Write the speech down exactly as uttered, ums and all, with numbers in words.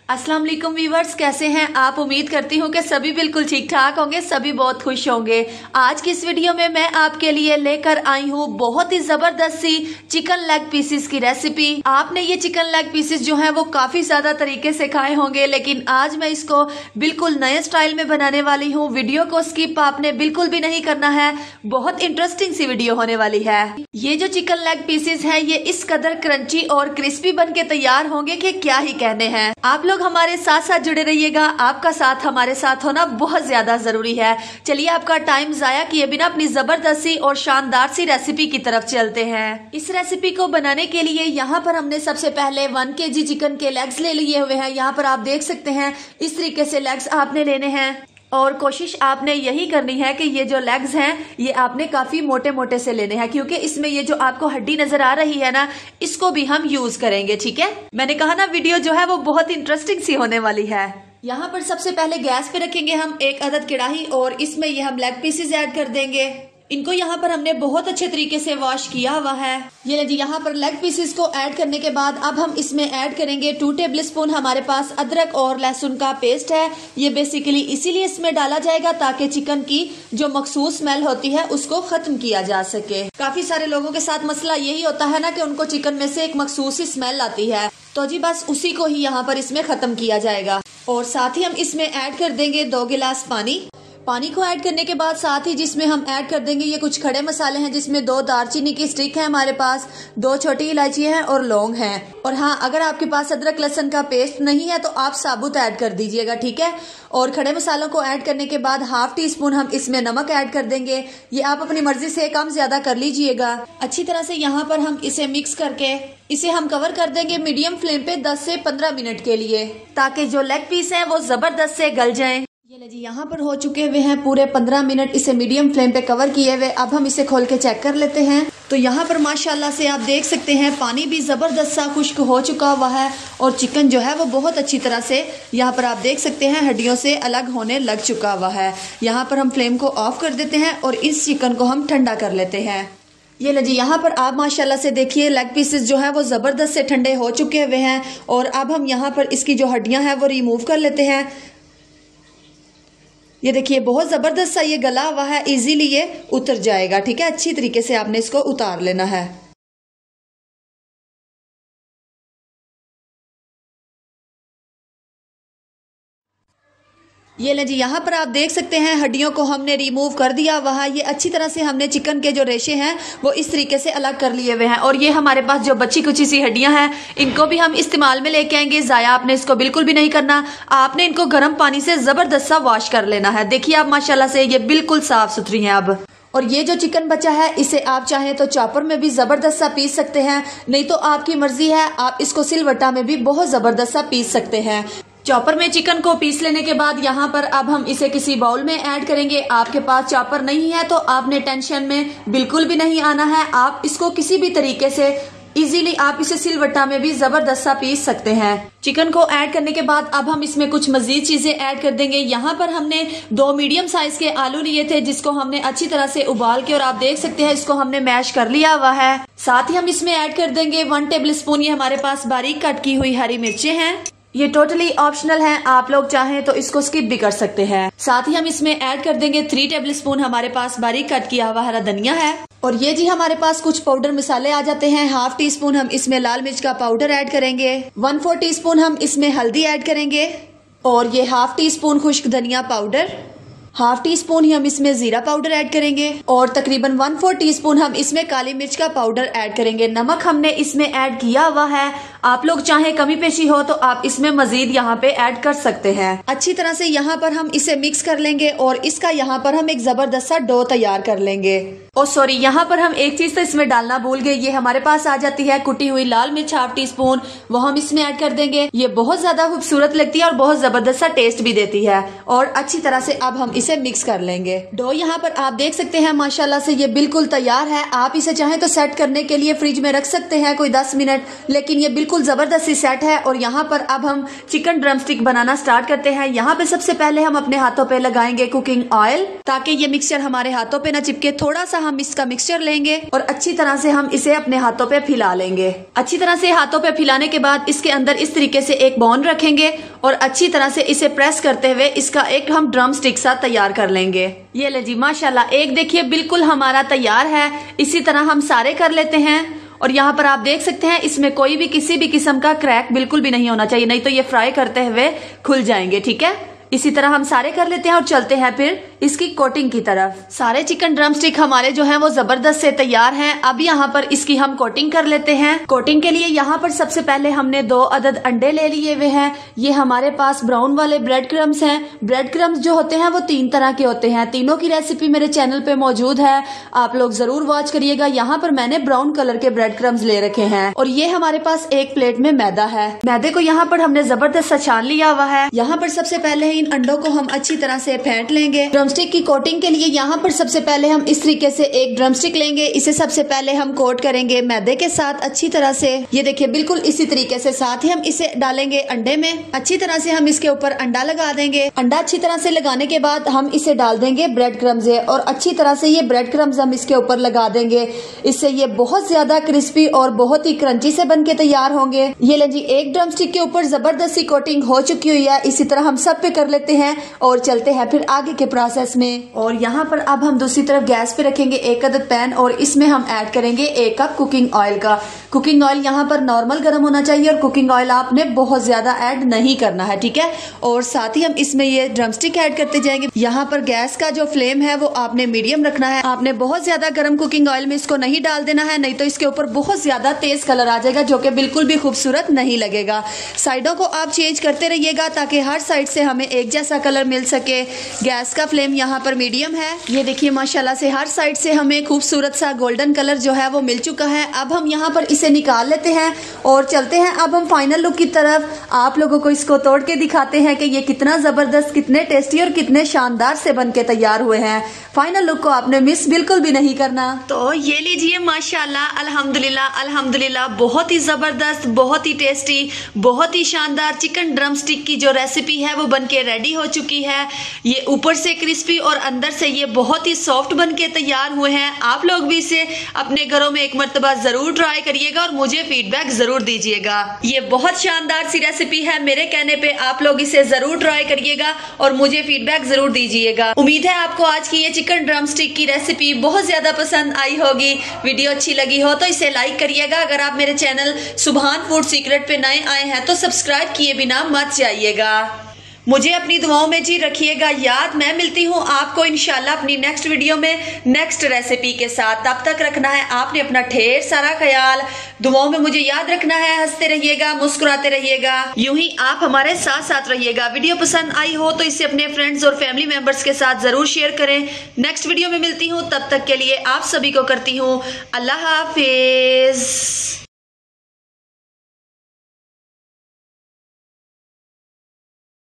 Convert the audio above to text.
अस्सलाम वालेकुम व्यूवर्स, कैसे हैं आप। उम्मीद करती हूँ कि सभी बिल्कुल ठीक ठाक होंगे, सभी बहुत खुश होंगे। आज की इस वीडियो में मैं आपके लिए लेकर आई हूँ बहुत ही जबरदस्त सी चिकन लेग पीसेस की रेसिपी। आपने ये चिकन लेग पीसेस जो है वो काफी ज्यादा तरीके से खाए होंगे, लेकिन आज मैं इसको बिल्कुल नए स्टाइल में बनाने वाली हूँ। वीडियो को स्किप आपने बिल्कुल भी नहीं करना है, बहुत इंटरेस्टिंग सी वीडियो होने वाली है। ये जो चिकन लेग पीसेस है ये इस कदर क्रंची और क्रिस्पी बन के तैयार होंगे कि क्या ही कहने हैं। आप लोग हमारे साथ साथ जुड़े रहिएगा, आपका साथ हमारे साथ होना बहुत ज्यादा जरूरी है। चलिए आपका टाइम जाया किए बिना अपनी जबरदस्त सी और शानदार सी रेसिपी की तरफ चलते हैं। इस रेसिपी को बनाने के लिए यहाँ पर हमने सबसे पहले वन के जी चिकन के लेग्स ले लिए हुए हैं। यहाँ पर आप देख सकते हैं इस तरीके से लेग्स आपने लेने हैं और कोशिश आपने यही करनी है कि ये जो लेग्स हैं ये आपने काफी मोटे मोटे से लेने हैं, क्योंकि इसमें ये जो आपको हड्डी नजर आ रही है ना, इसको भी हम यूज करेंगे। ठीक है, मैंने कहा ना वीडियो जो है वो बहुत इंटरेस्टिंग सी होने वाली है। यहाँ पर सबसे पहले गैस पे रखेंगे हम एक अदद कढ़ाई और इसमें ये हम लेग पीसेस ऐड कर देंगे। इनको यहाँ पर हमने बहुत अच्छे तरीके से वॉश किया हुआ है। ये जी यहाँ पर लेग पीसेस को ऐड करने के बाद अब हम इसमें ऐड करेंगे टू टेबल स्पून हमारे पास अदरक और लहसुन का पेस्ट है। ये बेसिकली इसीलिए इसमें डाला जाएगा ताकि चिकन की जो मखसूस स्मेल होती है उसको खत्म किया जा सके। काफी सारे लोगों के साथ मसला यही होता है ना कि उनको चिकन में से एक मखसूस ही स्मेल आती है, तो जी बस उसी को ही यहाँ पर इसमें खत्म किया जाएगा। और साथ ही हम इसमें ऐड कर देंगे दो गिलास पानी। पानी को ऐड करने के बाद साथ ही जिसमें हम ऐड कर देंगे ये कुछ खड़े मसाले हैं, जिसमें दो दालचीनी की स्टिक है हमारे पास, दो छोटी इलायची हैं और लौंग हैं। और हाँ, अगर आपके पास अदरक लहसुन का पेस्ट नहीं है तो आप साबुत ऐड कर दीजिएगा, ठीक है। और खड़े मसालों को ऐड करने के बाद हाफ टी स्पून हम इसमें नमक ऐड कर देंगे। ये आप अपनी मर्जी से कम ज्यादा कर लीजिएगा। अच्छी तरह से यहाँ पर हम इसे मिक्स करके इसे हम कवर कर देंगे मीडियम फ्लेम पे दस से पंद्रह मिनट के लिए, ताकि जो लेग पीस है वो जबरदस्त से गल जाएं। ये ले जी यहाँ पर हो चुके हुए हैं पूरे पंद्रह मिनट इसे मीडियम फ्लेम पे कवर किए हुए। अब हम इसे खोल के चेक कर लेते हैं। तो यहाँ पर माशाल्लाह से आप देख सकते हैं पानी भी जबरदस्त सा खुश्क हो चुका हुआ है और चिकन जो है वो बहुत अच्छी तरह से यहाँ पर आप देख सकते हैं हड्डियों से अलग होने लग चुका हुआ है। यहाँ पर हम फ्लेम को ऑफ कर देते हैं और इस चिकन को हम ठंडा कर लेते हैं। ये ले जी यहाँ पर आप माशाल्लाह से देखिए लेग पीसेस जो है वो जबरदस्त से ठंडे हो चुके हुए हैं और अब हम यहाँ पर इसकी जो हड्डियां हैं वो रिमूव कर लेते हैं। ये देखिए बहुत जबरदस्त सा ये गला हुआ है, इजीली ये उतर जाएगा। ठीक है, अच्छी तरीके से आपने इसको उतार लेना है। ये ले जी यहाँ पर आप देख सकते हैं हड्डियों को हमने रिमूव कर दिया हुआ है। ये अच्छी तरह से हमने चिकन के जो रेशे हैं वो इस तरीके से अलग कर लिए हुए हैं। और ये हमारे पास जो बची कुची सी हड्डियां हैं इनको भी हम इस्तेमाल में लेके आएंगे। जाया आपने इसको बिल्कुल भी नहीं करना, आपने इनको गर्म पानी से जबरदस्त सा वॉश कर लेना है। देखिए आप माशाल्लाह से ये बिल्कुल साफ सुथरी हैं अब। और ये जो चिकन बचा है इसे आप चाहें तो चॉपर में भी जबरदस्त सा पीस सकते हैं, नहीं तो आपकी मर्जी है, आप इसको सिलवट्टा में भी बहुत जबरदस्त सा पीस सकते हैं। चॉपर में चिकन को पीस लेने के बाद यहाँ पर अब हम इसे किसी बाउल में ऐड करेंगे। आपके पास चॉपर नहीं है तो आपने टेंशन में बिल्कुल भी नहीं आना है, आप इसको किसी भी तरीके से इजीली आप इसे सिलवट्टा में भी जबरदस्त सा पीस सकते हैं। चिकन को ऐड करने के बाद अब हम इसमें कुछ मजीद चीजें ऐड कर देंगे। यहाँ पर हमने दो मीडियम साइज के आलू लिए थे जिसको हमने अच्छी तरह से उबाल के और आप देख सकते हैं इसको हमने मैश कर लिया हुआ है। साथ ही हम इसमें ऐड कर देंगे वन टेबल स्पून ये हमारे पास बारीक कट की हुई हरी मिर्चें हैं। ये टोटली ऑप्शनल है, आप लोग चाहें तो इसको स्किप भी कर सकते हैं। साथ ही हम इसमें ऐड कर देंगे थ्री टेबल स्पून हमारे पास बारीक कट किया हुआ हरा धनिया है। और ये जी हमारे पास कुछ पाउडर मसाले आ जाते हैं। हाफ टी स्पून हम इसमें लाल मिर्च का पाउडर ऐड करेंगे, वन फोर टी स्पून हम इसमें हल्दी ऐड करेंगे और ये हाफ टी स्पून खुश्क धनिया पाउडर, हाफ टी स्पून ही हम इसमें जीरा पाउडर ऐड करेंगे और तकरीबन वन फोर टी स्पून हम इसमें काली मिर्च का पाउडर ऐड करेंगे। नमक हमने इसमें ऐड किया हुआ है, आप लोग चाहे कमी पेशी हो तो आप इसमें मजीद यहाँ पे ऐड कर सकते हैं। अच्छी तरह से यहाँ पर हम इसे मिक्स कर लेंगे और इसका यहाँ पर हम एक जबरदस्त सा डो तैयार कर लेंगे। और सॉरी यहाँ पर हम एक चीज तो इसमें डालना भूल गए, ये हमारे पास आ जाती है कुटी हुई लाल मिर्च हाफ टी स्पून, वो हम इसमें ऐड कर देंगे। ये बहुत ज्यादा खूबसूरत लगती है और बहुत जबरदस्त सा टेस्ट भी देती है। और अच्छी तरह से अब हम इसे इसे मिक्स कर लेंगे। डो यहाँ पर आप देख सकते हैं माशाल्लाह से ये बिल्कुल तैयार है। आप इसे चाहें तो सेट करने के लिए फ्रिज में रख सकते हैं कोई दस मिनट, लेकिन ये बिल्कुल जबरदस्ती सेट है। और यहाँ पर अब हम चिकन ड्रम स्टिक बनाना स्टार्ट करते हैं। यहाँ पे सबसे पहले हम अपने हाथों पे लगाएंगे कुकिंग ऑयल, ताकि ये मिक्सचर हमारे हाथों पे ना चिपके। थोड़ा सा हम इसका मिक्सचर लेंगे और अच्छी तरह से हम इसे अपने हाथों पे फैला लेंगे। अच्छी तरह से हाथों पे फैलाने के बाद इसके अंदर इस तरीके से एक बाउल रखेंगे और अच्छी तरह से इसे प्रेस करते हुए इसका एक हम ड्रम स्टिक सा तैयार कर लेंगे। ये ले जी माशाल्लाह, एक देखिए बिल्कुल हमारा तैयार है। इसी तरह हम सारे कर लेते हैं। और यहाँ पर आप देख सकते हैं इसमें कोई भी किसी भी किस्म का क्रैक बिल्कुल भी नहीं होना चाहिए, नहीं तो ये फ्राई करते हुए खुल जाएंगे। ठीक है, इसी तरह हम सारे कर लेते हैं और चलते हैं फिर इसकी कोटिंग की तरफ। सारे चिकन ड्रम स्टिक हमारे जो हैं वो जबरदस्त से तैयार हैं। अब यहाँ पर इसकी हम कोटिंग कर लेते हैं। कोटिंग के लिए यहाँ पर सबसे पहले हमने दो अदद अंडे ले लिए हुए हैं। ये हमारे पास ब्राउन वाले ब्रेड क्रम्स हैं। ब्रेड क्रम्स जो होते हैं वो तीन तरह के होते हैं। तीनों की रेसिपी मेरे चैनल पे मौजूद है, आप लोग जरूर वॉच करिएगा। यहाँ पर मैंने ब्राउन कलर के ब्रेड क्रम्स ले रखे हैं। और ये हमारे पास एक प्लेट में मैदा है। मैदे को यहाँ पर हमने जबरदस्त सा छान लिया हुआ है। यहाँ पर सबसे पहले इन अंडों को हम अच्छी तरह से फेंट लेंगे। ड्रमस्टिक की कोटिंग के लिए यहाँ पर सबसे पहले हम इस तरीके से एक ड्रमस्टिक लेंगे। इसे सबसे पहले हम कोट करेंगे मैदे के साथ अच्छी तरह से। ये देखिए बिल्कुल इसी तरीके से। साथ ही हम इसे डालेंगे अंडे में। अच्छी तरह से हम इसके ऊपर अंडा लगा देंगे। अंडा अच्छी तरह से लगाने के बाद हम इसे डाल देंगे ब्रेड क्रम्स और अच्छी तरह से ये ब्रेड क्रम्स हम इसके ऊपर लगा देंगे। इससे ये बहुत ज्यादा क्रिस्पी और बहुत ही क्रंची से बन के तैयार होंगे। ये ले जी, एक ड्रमस्टिक के ऊपर जबरदस्ती कोटिंग हो चुकी हुई है। इसी तरह हम सब पे कर लेते हैं और चलते हैं फिर आगे के प्रोसेस में। और यहाँ पर अब हम दूसरी तरफ गैस पे रखेंगे एक अदद पैन और इसमें हम ऐड करेंगे एक कप कुकिंग ऑयल का। कुकिंग ऑयल यहाँ पर नॉर्मल गर्म होना चाहिए और कुकिंग ऑयल आपने बहुत ज्यादा ऐड नहीं करना है। ठीक है, और साथ ही हम इसमें ये ड्रमस्टिक ऐड करते जाएंगे। यहाँ पर गैस का जो फ्लेम है वो आपने मीडियम रखना है। आपने बहुत ज्यादा गर्म कुकिंग ऑयल में इसको नहीं डाल देना है, नहीं तो इसके ऊपर बहुत ज्यादा तेज कलर आ जाएगा जो कि बिल्कुल भी खूबसूरत नहीं लगेगा। साइडों को आप चेंज करते रहिएगा ताकि हर साइड से हमें एक जैसा कलर मिल सके। गैस का फ्लेम यहाँ पर मीडियम है। ये देखिए माशाल्लाह से हर साइड से हमें खूबसूरत सा गोल्डन कलर जो है वो मिल चुका है। अब हम यहाँ पर इसे निकाल लेते हैं और चलते हैं अब हम फाइनल लुक की तरफ। आप लोगों को इसको तोड़ के दिखाते हैं कि ये कितना जबरदस्त, कितने टेस्टी और कितने शानदार से बन के तैयार हुए हैं। फाइनल लुक को आपने मिस बिल्कुल भी नहीं करना। तो ये लीजिए माशाल्लाह, अल्हम्दुलिल्लाह अल्हम्दुलिल्लाह, बहुत ही जबरदस्त, बहुत ही टेस्टी, बहुत ही शानदार चिकन ड्रम स्टिक की जो रेसिपी है वो बन के रेडी हो चुकी है। ये ऊपर से क्रिस्पी और अंदर से ये बहुत ही सॉफ्ट बन के तैयार हुए हैं। आप लोग भी इसे अपने घरों में एक मर्तबा जरूर ट्राई करिएगा और मुझे फीडबैक जरूर दीजिएगा। ये बहुत शानदार सी रेसिपी है, मेरे कहने पे आप लोग इसे जरूर ट्राई करिएगा और मुझे फीडबैक जरूर दीजिएगा। उम्मीद है आपको आज की ये चिकन ड्रम स्टिक की रेसिपी बहुत ज्यादा पसंद आई होगी। वीडियो अच्छी लगी हो तो इसे लाइक करिएगा। अगर आप मेरे चैनल सुभान फूड सीक्रेट पे नए आए हैं तो सब्सक्राइब किए बिना मत जाइएगा। मुझे अपनी दुआओं में जी रखिएगा याद। मैं मिलती हूँ आपको इंशाल्लाह अपनी नेक्स्ट वीडियो में नेक्स्ट रेसिपी के साथ। तब तक रखना है आपने अपना ढेर सारा ख्याल। दुआओं में मुझे याद रखना है। हंसते रहिएगा, मुस्कुराते रहिएगा, यूं ही आप हमारे साथ साथ रहिएगा। वीडियो पसंद आई हो तो इसे अपने फ्रेंड्स और फैमिली मेंबर्स के साथ जरूर शेयर करें। नेक्स्ट वीडियो में मिलती हूँ, तब तक के लिए आप सभी को करती हूँ अल्लाह हाफिज।